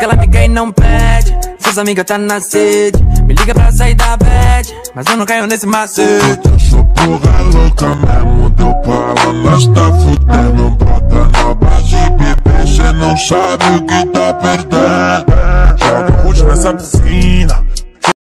que ela fica e não pede. Suas amigas tá na sede, me liga pra sair da bad, mas eu não caio nesse macete. Eu sou porra louca mesmo, deu pra ela, nós tá fudendo. Bota na base, bebê, cê não sabe o que tá perdendo. Joga o rosto nessa piscina,